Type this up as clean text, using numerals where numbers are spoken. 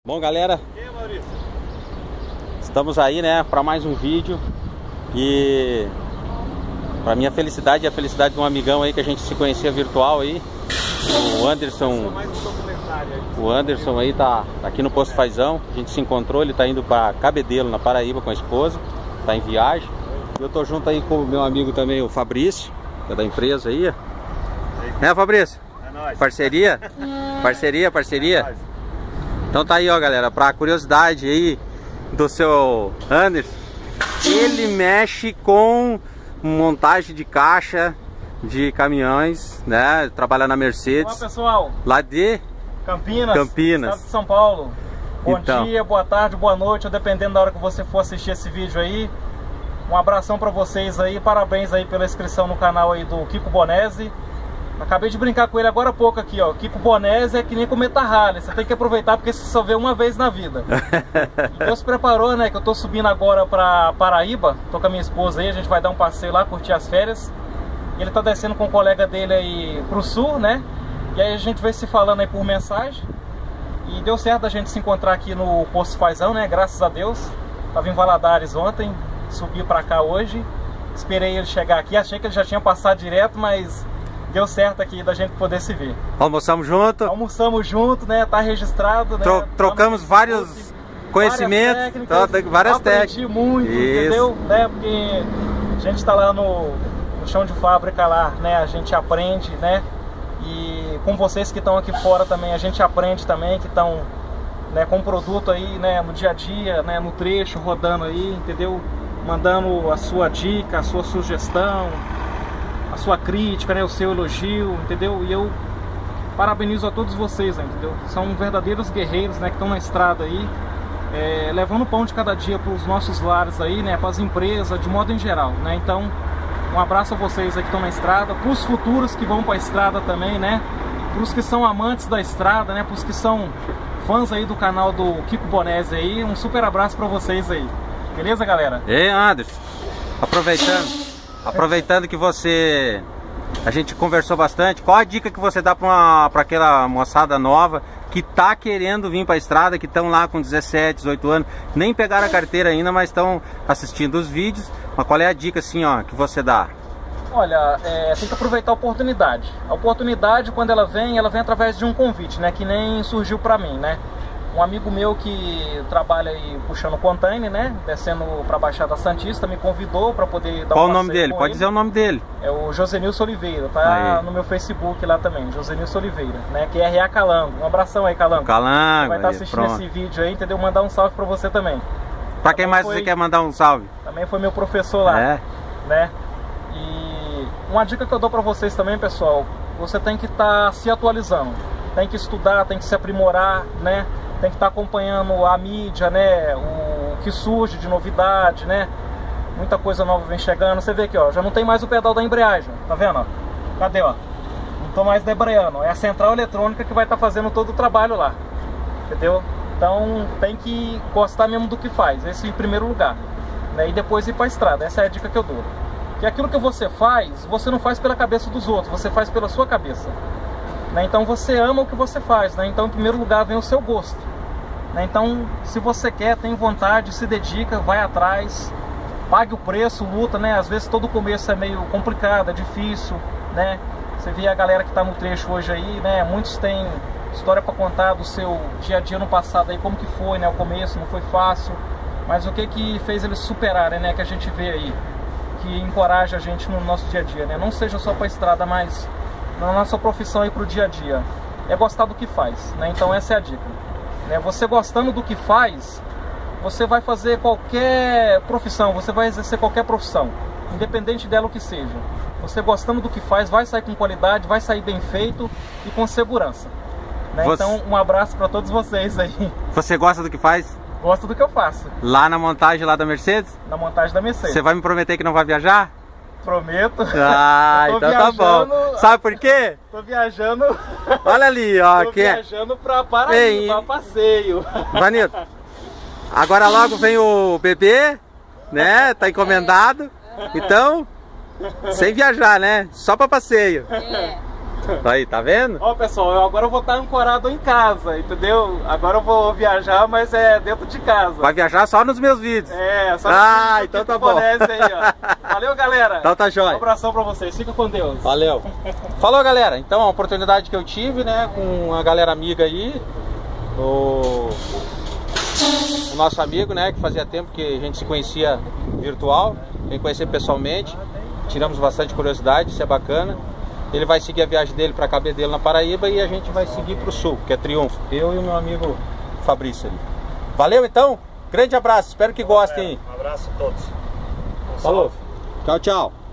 Bom, galera, estamos aí, né, para mais um vídeo. E para minha felicidade e a felicidade de um amigão aí que a gente se conhecia virtual aí, o Anderson. O Anderson aí tá aqui no Posto Fazão. A gente se encontrou, ele tá indo para Cabedelo, na Paraíba, com a esposa, tá em viagem. Eu tô junto aí com o meu amigo também, o Fabrício, que é da empresa aí. Né, Fabrício? É nóis. Parceria? Parceria? Então tá aí, ó, galera, pra curiosidade aí do seu Anderson, ele mexe com montagem de caixa de caminhões, né? Trabalha na Mercedes. Olá, pessoal. Lá de Campinas. Estado de São Paulo. Bom então, dia, boa tarde, boa noite, dependendo da hora que você for assistir esse vídeo aí. Um abração pra vocês aí, parabéns aí pela inscrição no canal aí do Kiko Bonese. Acabei de brincar com ele agora há pouco aqui, ó. Kiko Bonese é que nem cometa Halley, você tem que aproveitar porque você só vê uma vez na vida. E Deus preparou, né, que eu tô subindo agora pra Paraíba, tô com a minha esposa aí, a gente vai dar um passeio lá, curtir as férias. Ele tá descendo com o colega dele aí pro sul, né, e aí a gente vai se falando aí por mensagem. E deu certo a gente se encontrar aqui no Posto Fazão, né, graças a Deus. Tava em Valadares ontem, subi pra cá hoje, esperei ele chegar aqui, achei que ele já tinha passado direto, mas deu certo aqui da gente poder se ver. Almoçamos junto? Almoçamos junto, né? Tá registrado, né? Trocamos vários conhecimentos, várias técnicas. Aprendi muito, entendeu? Né? Porque a gente tá lá no chão de fábrica lá, né? A gente aprende, né? E com vocês que estão aqui fora também, a gente aprende também, que estão, né, com o produto aí, né, no dia a dia, né, no trecho, rodando aí, entendeu? Mandando a sua dica, a sua sugestão, a sua crítica, né, o seu elogio, entendeu? E eu parabenizo a todos vocês, né, entendeu? São verdadeiros guerreiros, né, que estão na estrada aí, levando o pão de cada dia para os nossos lares aí, né, para as empresas, de modo em geral, né? Então, um abraço a vocês aí que estão na estrada, para os futuros que vão para a estrada também, né? Para os que são amantes da estrada, né? Para os que são fãs aí do canal do Kiko Bonese aí, um super abraço para vocês aí. Beleza, galera? Ei, Anderson, aproveitando que a gente conversou bastante, qual a dica que você dá para aquela moçada nova que tá querendo vir para a estrada, que estão lá com 17, 18 anos, nem pegaram a carteira ainda, mas estão assistindo os vídeos? Mas qual é a dica assim, ó, que você dá? Olha, tem que aproveitar a oportunidade. A oportunidade, quando ela vem através de um convite, né, que nem surgiu para mim, né? Um amigo meu que trabalha aí puxando container, né, descendo para Baixada Santista, me convidou para poder dar um passeio. Qual o nome dele? Pode dizer o nome dele. É o Josenilson Oliveira, tá aí no meu Facebook lá também, Josenilson Oliveira, né, que é RA Calango. Um abração aí, Calango. Calango, vai estar assistindo esse vídeo aí, entendeu? Mandar um salve para você também. Para quem mais você quer mandar um salve? Também foi meu professor lá, né? E uma dica que eu dou para vocês também, pessoal, você tem que estar se atualizando, tem que estudar, tem que se aprimorar, né? Tem que estar acompanhando a mídia, né? O que surge de novidade, né? Muita coisa nova vem chegando. Você vê aqui, ó, já não tem mais o pedal da embreagem, tá vendo? Ó? Cadê, ó? Não tô mais debreando, é a central eletrônica que vai estar fazendo todo o trabalho lá, entendeu? Então tem que gostar mesmo do que faz, esse em primeiro lugar, né? E depois ir para a estrada, essa é a dica que eu dou. Que aquilo que você faz, você não faz pela cabeça dos outros, você faz pela sua cabeça, né? Então você ama o que você faz, né? Então em primeiro lugar vem o seu gosto, né? Então se você quer, tem vontade, se dedica, vai atrás, pague o preço, luta, né? Às vezes todo começo é meio complicado, é difícil, né? Você vê a galera que está no trecho hoje aí, né? Muitos têm história para contar do seu dia a dia no passado aí, como que foi, né? O começo não foi fácil, mas o que fez eles superarem, né? Que a gente vê aí, que encoraja a gente no nosso dia a dia, né? Não seja só para a estrada, mas na nossa profissão aí pro dia a dia, é gostar do que faz, né? Então essa é a dica, né? Você gostando do que faz, você vai fazer qualquer profissão, você vai exercer qualquer profissão, independente dela o que seja. Você gostando do que faz, vai sair com qualidade, vai sair bem feito e com segurança, né? Então um abraço para todos vocês aí. Você gosta do que faz? Gosto do que eu faço. Lá na montagem lá da Mercedes? Na montagem da Mercedes. Você vai me prometer que não vai viajar? Prometo. Ah, então tá bom. Sabe por quê? Tô viajando. Olha ali, ó. Tô viajando pra Paraíba, pra passeio. Vanito, agora logo vem o bebê, né? Tá encomendado. Então, sem viajar, né? Só pra passeio. Aí, tá vendo? Ó, pessoal, agora eu vou estar ancorado em casa, entendeu? Agora eu vou viajar, mas é dentro de casa. Vai viajar só nos meus vídeos. É, só então tá bom. Aí, ó. Valeu, galera. Então tá jóia. Um abração pra vocês, fica com Deus. Valeu. Falou, galera. Então, a oportunidade que eu tive, né, com a galera amiga aí, o nosso amigo, né, que fazia tempo que a gente se conhecia virtual, vem conhecer pessoalmente, tiramos bastante curiosidade, isso é bacana. Ele vai seguir a viagem dele para Cabedelo, na Paraíba, e a gente vai seguir para o sul, que é Triunfo, eu e o meu amigo Fabrício ali. Valeu então, grande abraço, espero que gostem. Um abraço a todos. Falou, tchau, tchau.